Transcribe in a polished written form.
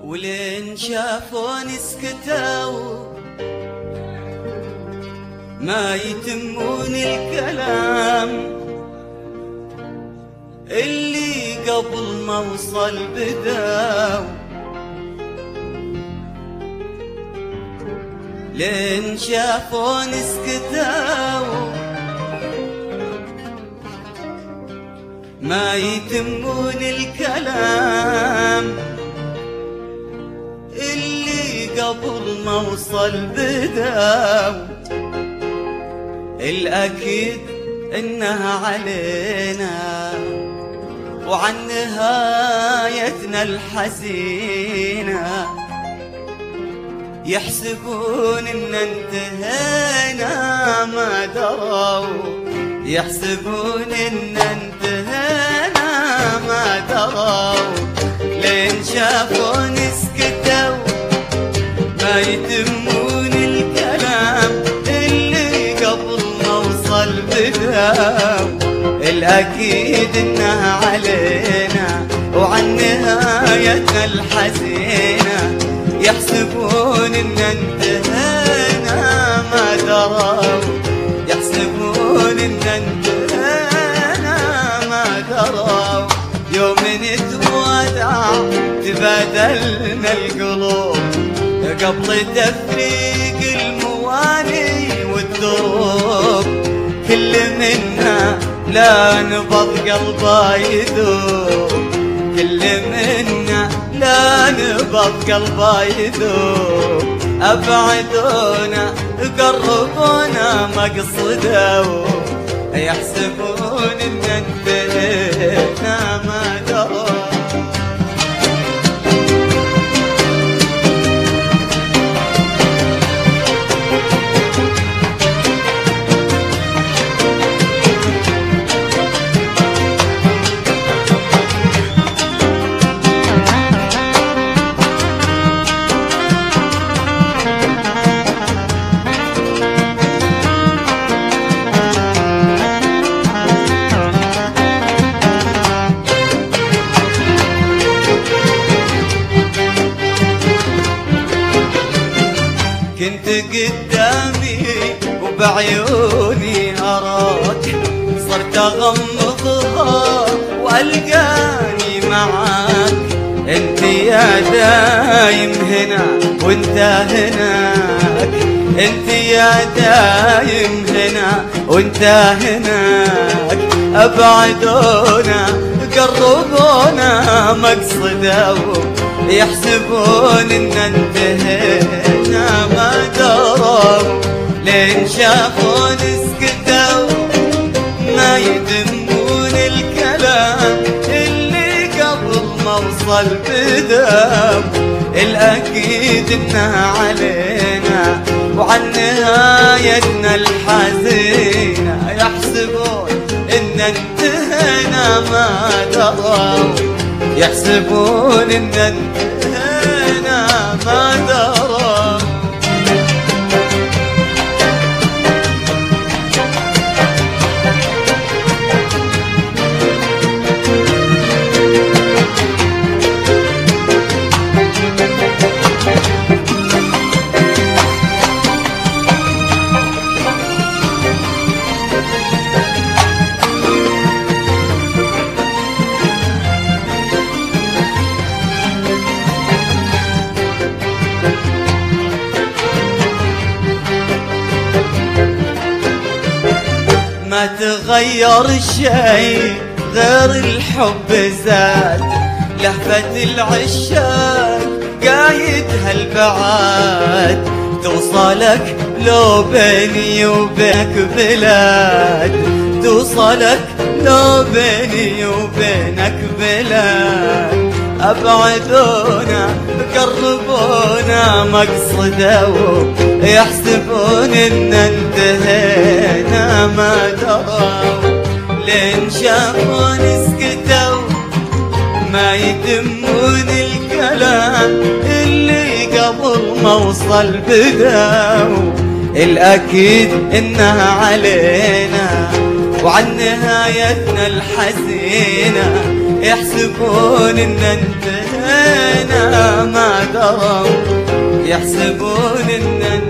ولين شافوني سكتوا ما يتمون الكلام اللي قبل ما وصل بداو. لين شافوني سكتوا ما يتمون الكلام اللي قبل ما وصل بداو. الأكيد إنها علينا وعن نهايتنا الحزينة يحسبون إن انتهينا ما دروا. يحسبون إن انتهينا ما دروا. لين شافوني سكتوا ما يتمون الكلام اللي قبل ما وصل بداو. الأكيد إنها علينا وعن نهايتنا الحزينة يحسبون إن انتهينا ما دروا. يحسبون إن انتهينا ما دروا. يوم نتودع تبادلنا القلوب قبل تفريق المواني والدروب. كل منا لا نبض قلبه يذوب. كل منا لا نبض قلبه يذوب. أبعدونا قربونا مقصدوا. يحسبون إن انتهينا ما دروا. كنت قدامي وبعيوني أراك صرت أغمضها وألقاني معاك. انت يا دايم هنا وانت هناك. انت يا دايم هنا وانت هناك. أبعدونا قربونا مقصدوا. يحسبون إن انتهينا ما دروا. لين شافوني سكتوا ما يدمون الكلام اللي قبل ما وصل بداو. الأكيد إنها علينا وعن نهايتنا الحزينة يحسبون إن انتهينا ما دروا. يحسبون إن انتهينا ما دروا. ما تغير شيء غير الحب زاد. لهفة العشاق قايدها البعاد. توصلك لو بيني وبينك بلاد. توصلك لو بيني وبينك بلاد. أبعدونا قربونا مقصدوا. يحسبون إن انتهينا ما دروا. لين شافوني سكتوا ما يتمون الكلام اللي قبل ما وصل بداو. الأكيد إنها علينا وعن نهايتنا الحزينة يحسبون إن انتهينا هنا ما دروا يحسبون ان